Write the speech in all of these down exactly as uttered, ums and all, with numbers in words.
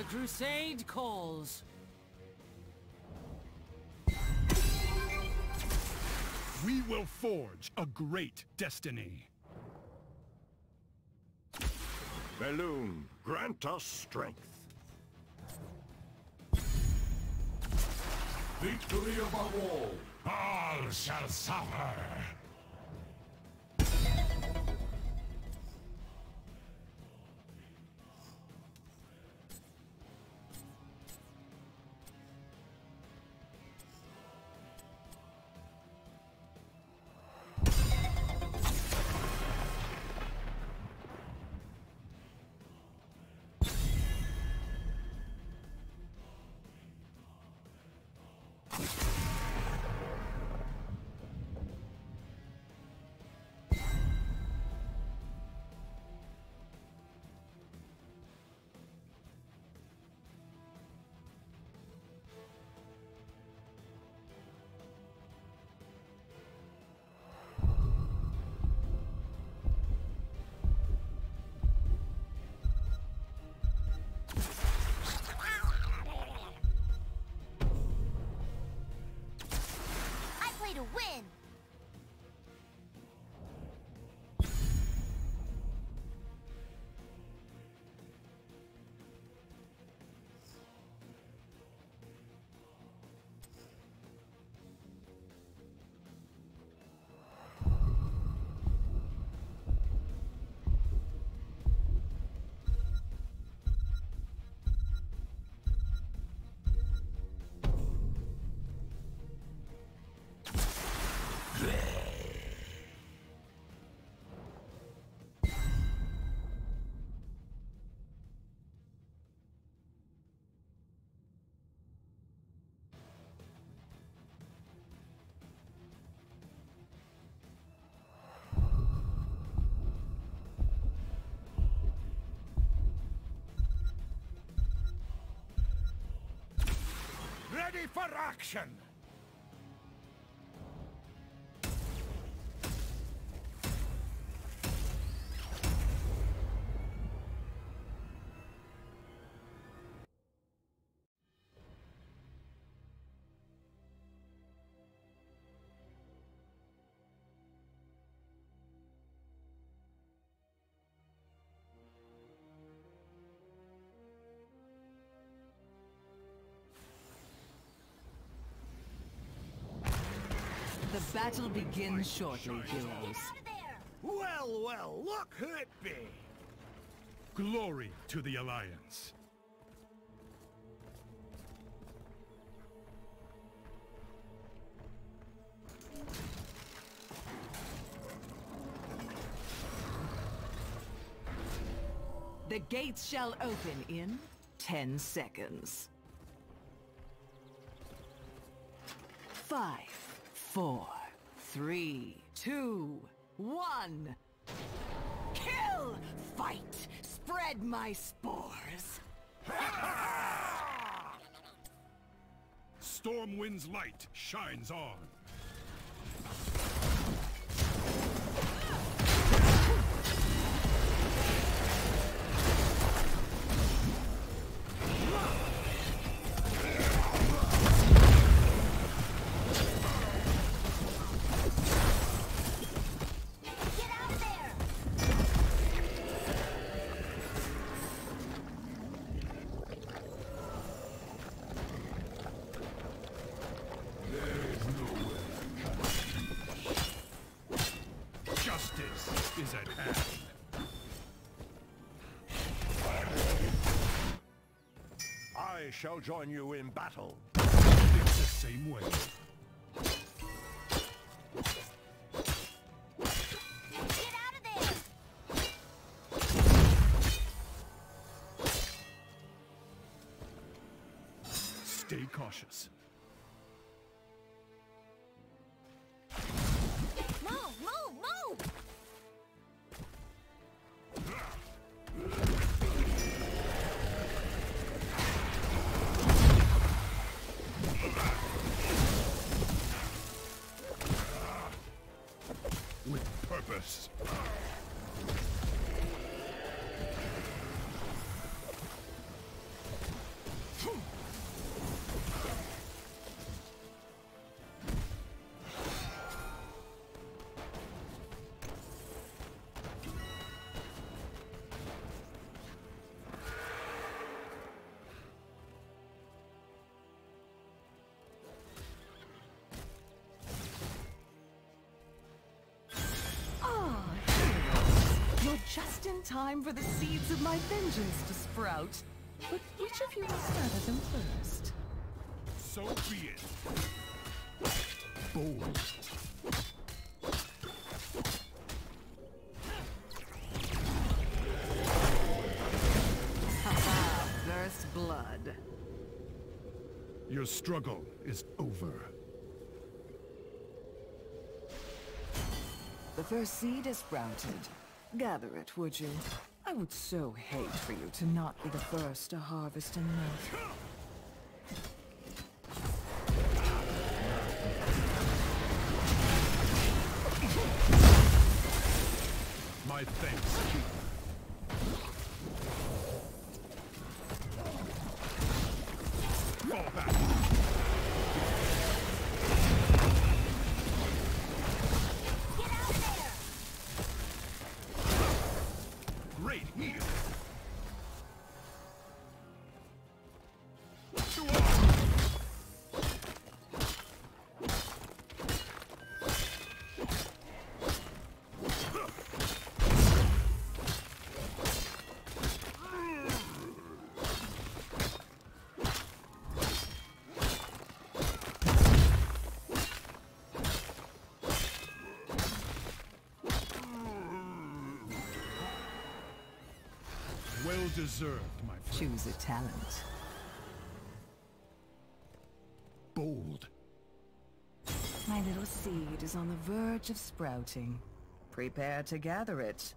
The crusade calls. We will forge a great destiny. Balloon, grant us strength. Victory above all! All shall suffer. To win. Ready for action! The battle begins shortly, heroes. Well, well, look who it be! Glory to the Alliance. The gates shall open in ten seconds. Five, four, three, two, one. Kill! Fight! Spread my spores! Stormwind's light shines on. Is at hand. I shall join you in battle. It's the same way. Get out of there! Stay cautious. Move, move, move! With purpose. Just in time for the seeds of my vengeance to sprout. But which of you will scatter them first? So be it. Bold. Haha, first blood. Your struggle is over. The first seed is sprouted. Gather it, would you? I would so hate for you to not be the first to harvest and milk. My thanks, Keeper. Fall back. Get out of there! Great heal. Well deserved, my friend. Choose a talent. Bold. My little seed is on the verge of sprouting. Prepare to gather it.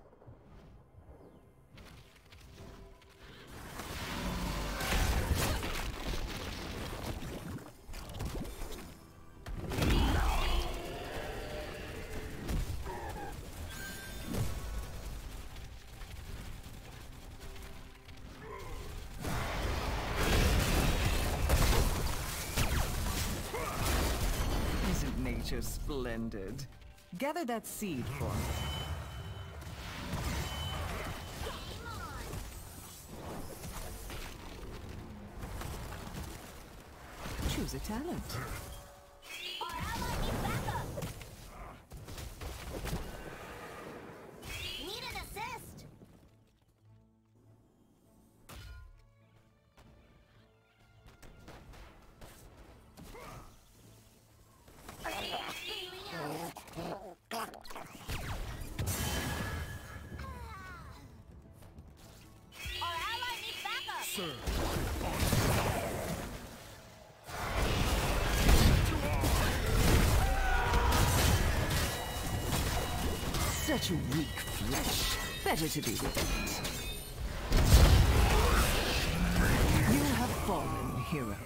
Isn't nature splendid? Gather that seed for me. Choose a talent. Our ally needs backup! Need an assist! Our ally needs backup! Serve. Such a weak flesh. Better to be with it. You have fallen, hero.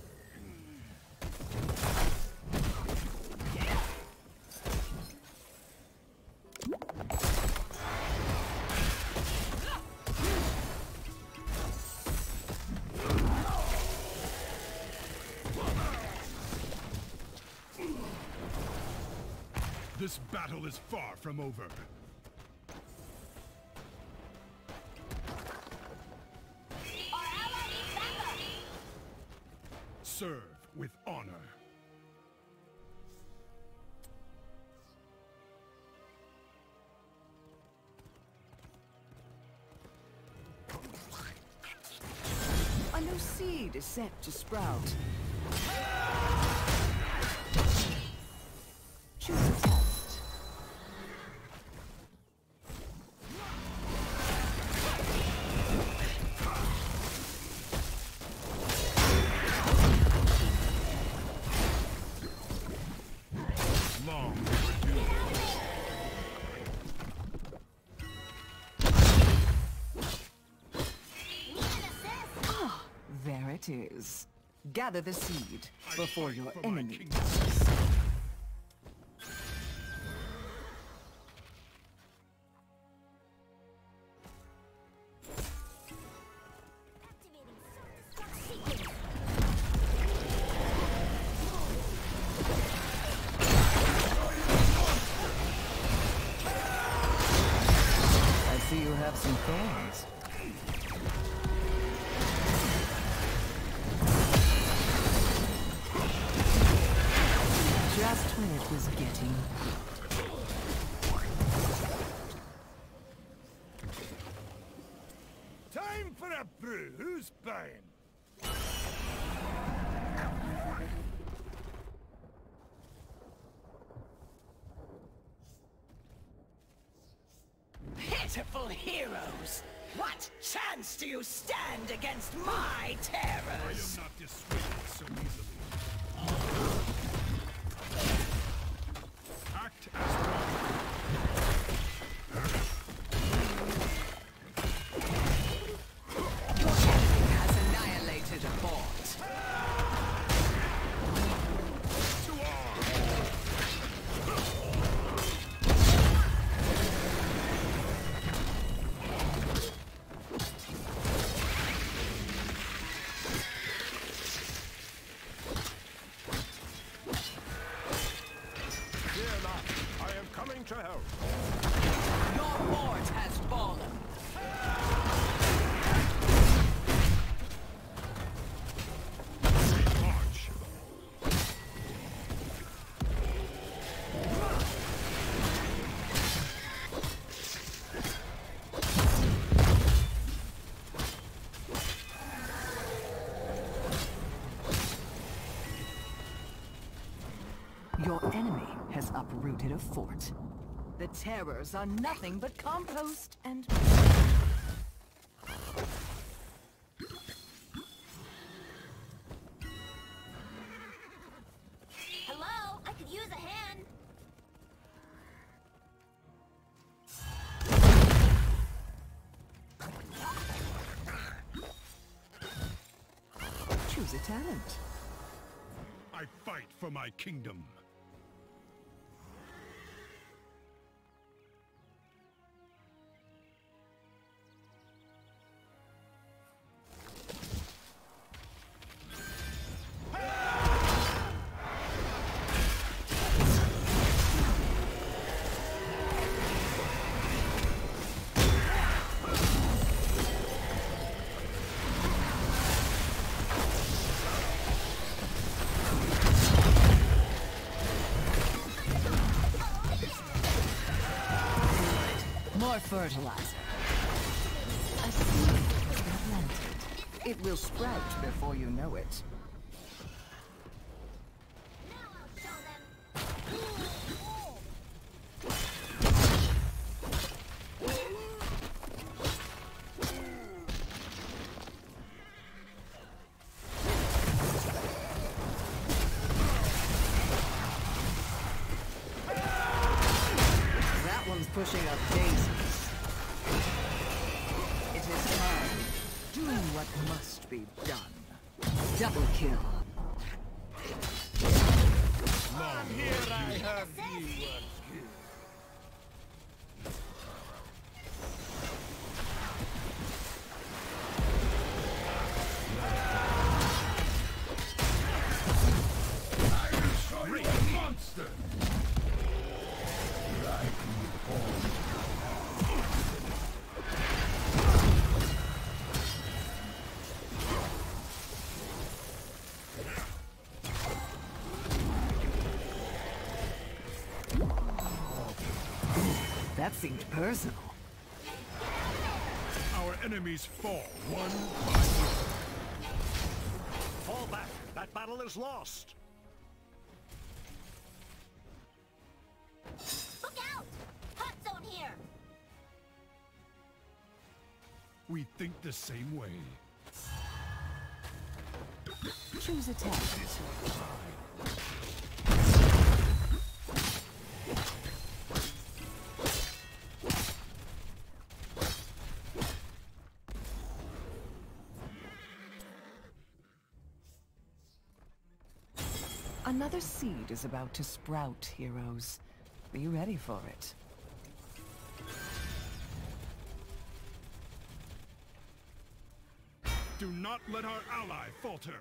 This battle is far from over. Our ally needs backup! Serve with honor. A new seed is set to sprout. Choose a talent. Long overdue. Need an assist! Ah, there it is. Gather the seed before fight your for my enemy kingdom. does. Activating self-destruct sequence! I see you have some thorns. Just when it was getting a brew. Who's buying? Pitiful heroes! What chance do you stand against my terrors? I am not dissuaded so easily. Act as one. Your enemy has annihilated a fort. To arms! Fear not. I am coming to help. Your fort has fallen. March! Your enemy has uprooted a fort. The terrors are nothing but compost and... Hello? I could use a hand. Choose a talent. I fight for my kingdom. More fertilizer. A seed has been planted. It will sprout before you know it. Now I'll show them. That one's pushing up daisies. It is time. Do what must be done. Double kill. Here I have you. Great monster! That seemed personal. Our enemies fall one by one. Fall back. That battle is lost. Look out! Hot zone here! We think the same way. Choose a talent. Another seed is about to sprout, heroes. Be ready for it. Do not let our ally falter.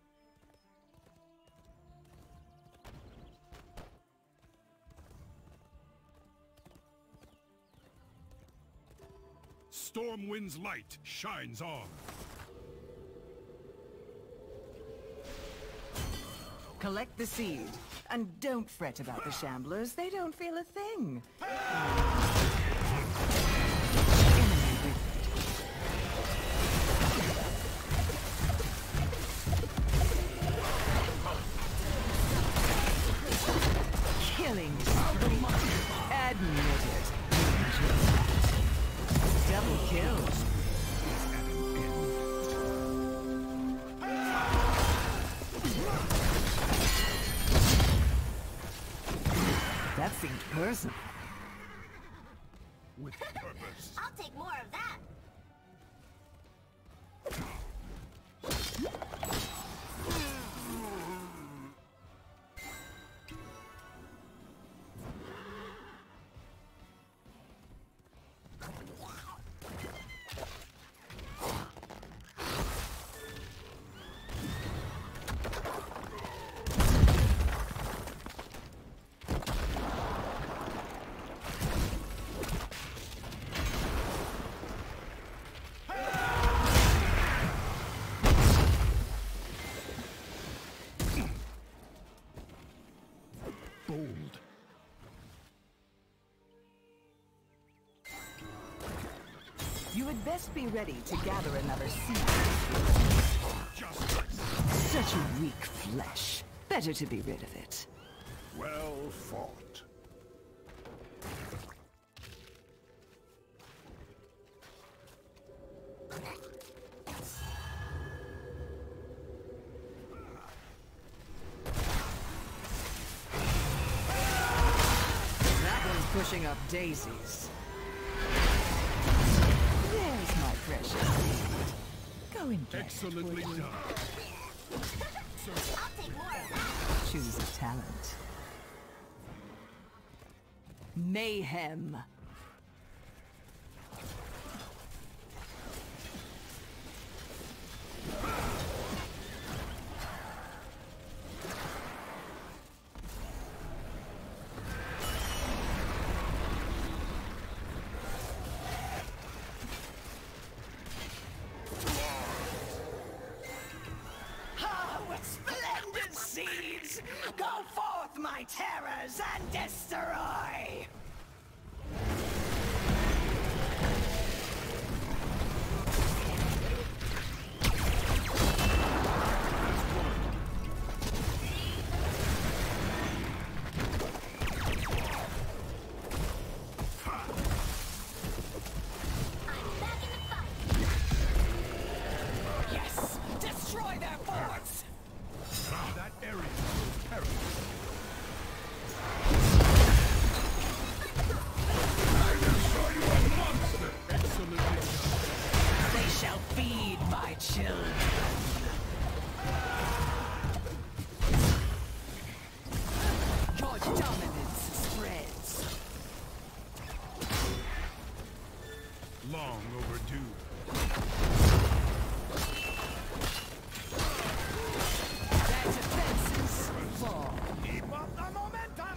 Stormwind's light shines on. Collect the seed. And don't fret about the shamblers. They don't feel a thing. Enemy with Killing spree. Admitted. Double kills. That seemed personal. With purpose. I'll take more of that. Bold. You had best be ready to gather another seed. Justice. Such a weak flesh. Better to be rid of it. Well fought. That one's pushing up daisies. There's my precious seed. Go and get Excellently it, will you? done. I'll take more of that. Choose a talent. Mayhem. Ah, with splendid seeds! Go forth, my terrors, and destroy! I'm back in the fight. Yes! Destroy their forts! That area is perilous. Excellently done. They shall feed my children. Your dominance spreads. Long overdue. Their defenses fall. Keep up the momentum.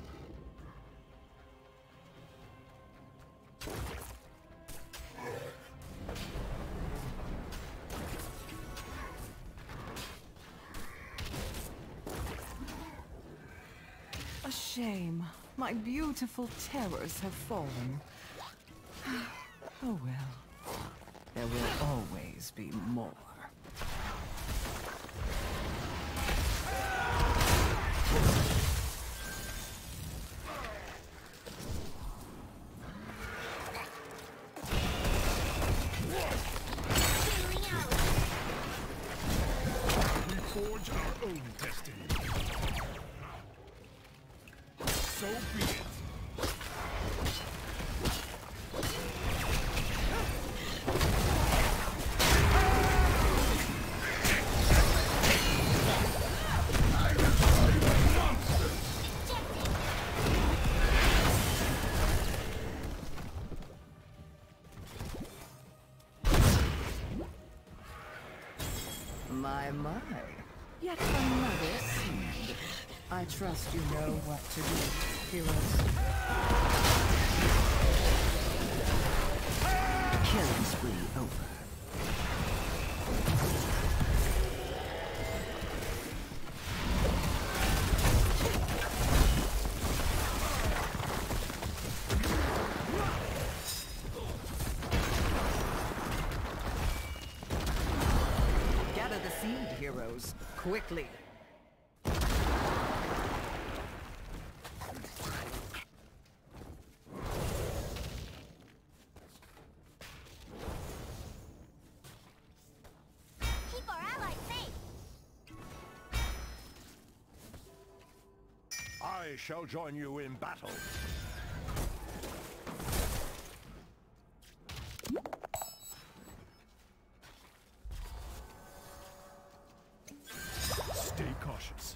A shame. My beautiful terrors have fallen. Oh well. There will always be more. Sailing out. We forge our own destiny. So be it. My, my. Yet another seed. I trust you know what to do, heroes. Killing spree over. Gather the seed, heroes, quickly. I shall join you in battle. Stay cautious.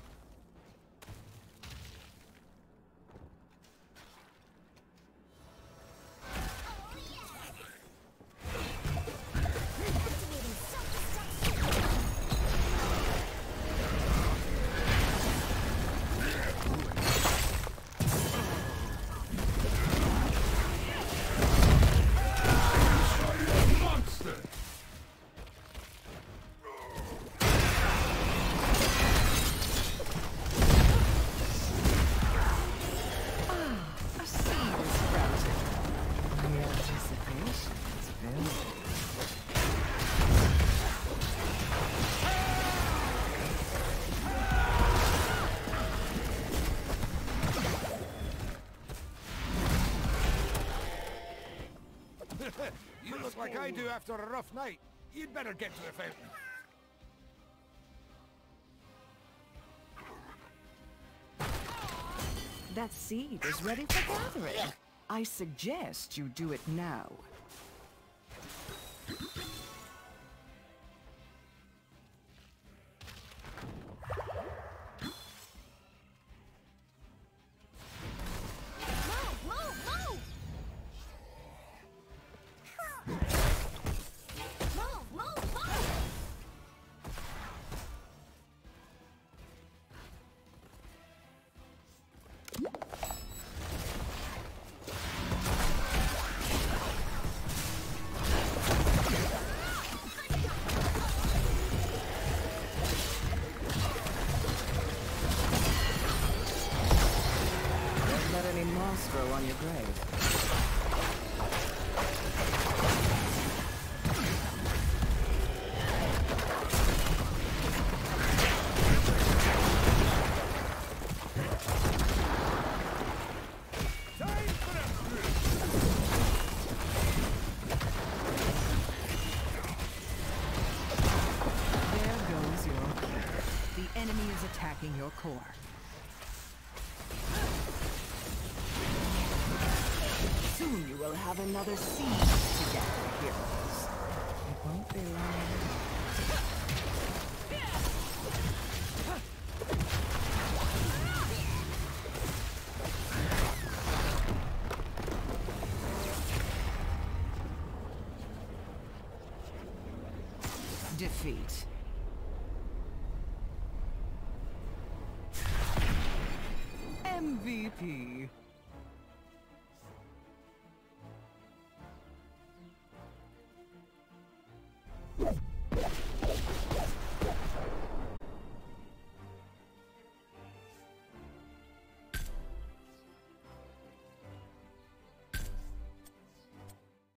You look like I do after a rough night. You'd better get to the fountain. That seed is ready for gathering. I suggest you do it now. Move, move, move! Move, move, move! Don't let any moss grow on your grave. There goes your core. The enemy is attacking your core. Soon you will have another seed to gather, heroes. It won't be long. Defeat. M V P.